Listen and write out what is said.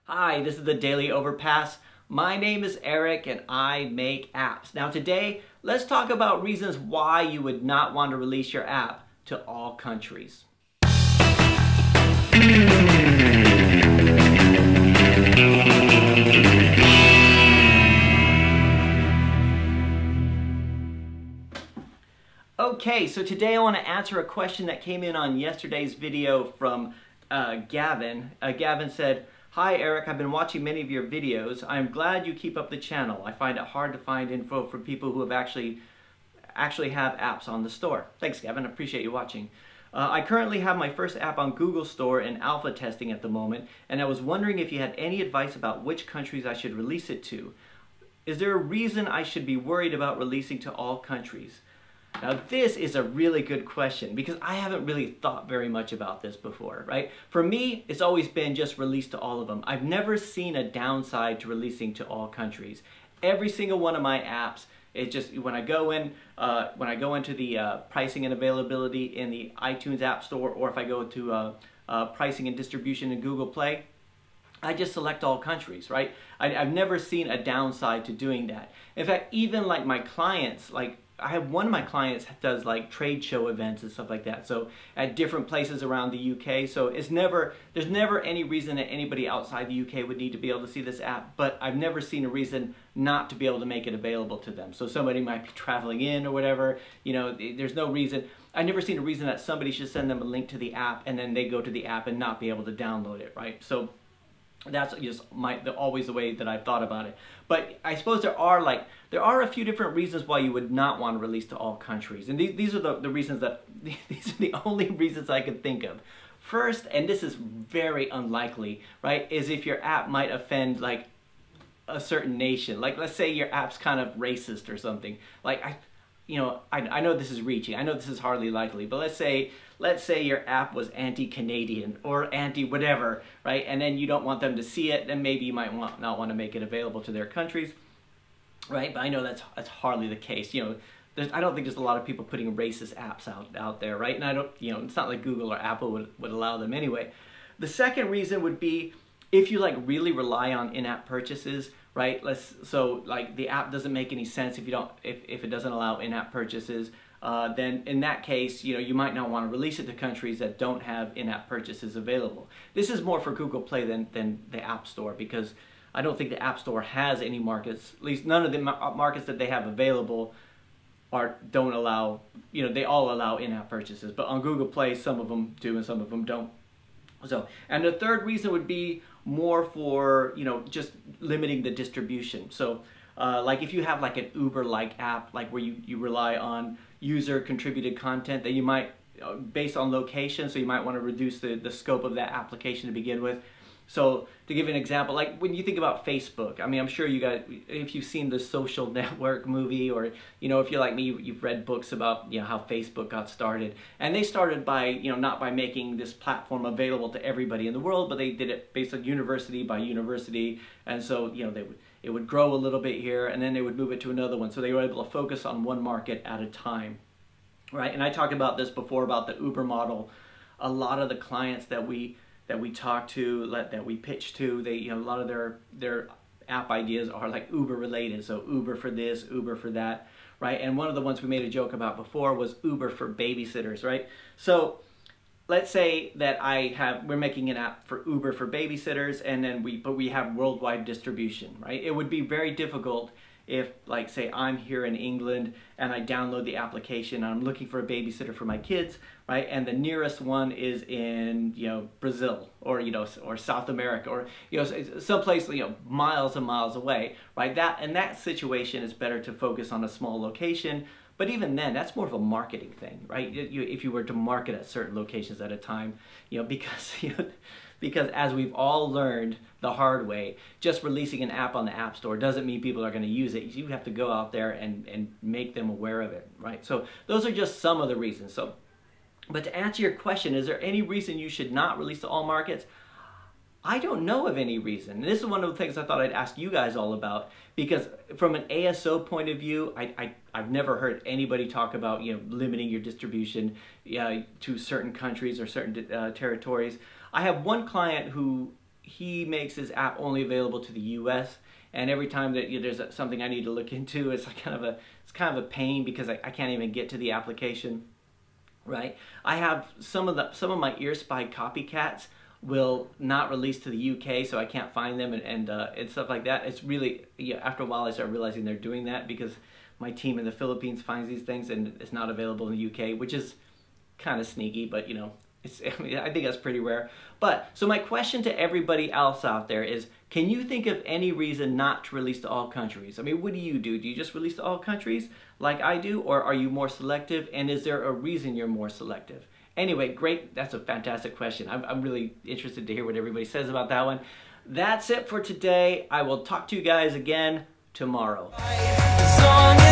Hi, this is the Daily Overpass. My name is Eric and I make apps. Now today, let's talk about reasons why you would not want to release your app to all countries. Okay, so today I want to answer a question that came in on yesterday's video from Gavin. Gavin said, "Hi Eric, I've been watching many of your videos. I'm glad you keep up the channel. I find it hard to find info for people who have actually have apps on the store." Thanks Gavin, I appreciate you watching. I currently have my first app on Google Store in alpha testing at the moment, and I was wondering if you had any advice about which countries I should release it to. Is there a reason I should be worried about releasing to all countries? Now this is a really good question because I haven't really thought very much about this before, right? For me, it's always been just release to all of them. I've never seen a downside to releasing to all countries. Every single one of my apps, it's just when I go into the pricing and availability in the iTunes App Store, or if I go to pricing and distribution in Google Play, I just select all countries, right? I've never seen a downside to doing that. In fact, even like my clients, I have one of my clients does like trade show events and stuff like that. So at different places around the UK. So there's never any reason that anybody outside the UK would need to be able to see this app, but I've never seen a reason not to be able to make it available to them. So somebody might be traveling in or whatever, you know, there's no reason. I've never seen a reason that somebody should send them a link to the app and then they go to the app and not be able to download it, right? So that's just always the way that I've thought about it. But I suppose there are a few different reasons why you would not want to release to all countries. And these are the reasons these are the only reasons I could think of. First, and this is very unlikely, right, is if your app might offend like a certain nation. Like let's say your app's kind of racist or something. Like I know this is reaching. I know this is hardly likely, but let's say your app was anti-Canadian or anti-whatever, right? And then you don't want them to see it, then maybe you might not want to make it available to their countries, right? But I know that's hardly the case. You know, I don't think there's a lot of people putting racist apps out there, right? And I don't, you know, it's not like Google or Apple would allow them anyway. The second reason would be if you like really rely on in-app purchases, right? So like the app doesn't make any sense if it doesn't allow in-app purchases. Then in that case, you know, you might not want to release it to countries that don't have in-app purchases available. This is more for Google Play than the App Store, because I don't think the App Store has any markets, at least none of the markets that they have available don't allow, you know, they all allow in-app purchases. But on Google Play, some of them do and some of them don't. So, and the third reason would be more for, you know, just limiting the distribution. So like if you have like an Uber-like app, like where you rely on user contributed content, that you might, based on location, so you might want to reduce the scope of that application to begin with. So to give an example, like when you think about Facebook, I mean, I'm sure you guys, if you've seen the Social Network movie, or, you know, if you're like me, you've read books about, you know, how Facebook got started. And they started by, you know, not by making this platform available to everybody in the world, but they did it based on university by university. And so, you know, it would grow a little bit here and then they would move it to another one. So they were able to focus on one market at a time, right? And I talked about this before about the Uber model. A lot of the clients that we talk to, that we pitch to, they, you know, a lot of their app ideas are like Uber related. So Uber for this, Uber for that, right? And one of the ones we made a joke about before was Uber for babysitters, right? So let's say that we're making an app for Uber for babysitters, and then we have worldwide distribution, right? It would be very difficult if, like, say I'm here in England and I download the application and I'm looking for a babysitter for my kids, right? And the nearest one is in, you know, Brazil, or, you know, or South America, or, you know, someplace, you know, miles and miles away, right? In that situation, it's better to focus on a small location. But even then, that's more of a marketing thing, right? If you were to market at certain locations at a time, you know, because as we've all learned the hard way, just releasing an app on the App Store doesn't mean people are going to use it. You have to go out there and make them aware of it, right? So those are just some of the reasons. So, but to answer your question, is there any reason you should not release to all markets? I don't know of any reason. And this is one of the things I thought I'd ask you guys all about, because from an ASO point of view, I've never heard anybody talk about, you know, limiting your distribution to certain countries or certain territories. I have one client who he makes his app only available to the US, and every time that there's something I need to look into, it's kind of a pain because I can't even get to the application, right? I have some of my earspy copycats will not release to the UK, so I can't find them and stuff like that. It's really, after a while I start realizing they're doing that because my team in the Philippines finds these things and it's not available in the UK, which is kind of sneaky, but I think that's pretty rare. But so my question to everybody else out there is, can you think of any reason not to release to all countries? I mean, what do you do? Do you just release to all countries like I do, or are you more selective? And is there a reason you're more selective? Anyway, great. That's a fantastic question. I'm really interested to hear what everybody says about that one. That's it for today. I will talk to you guys again tomorrow.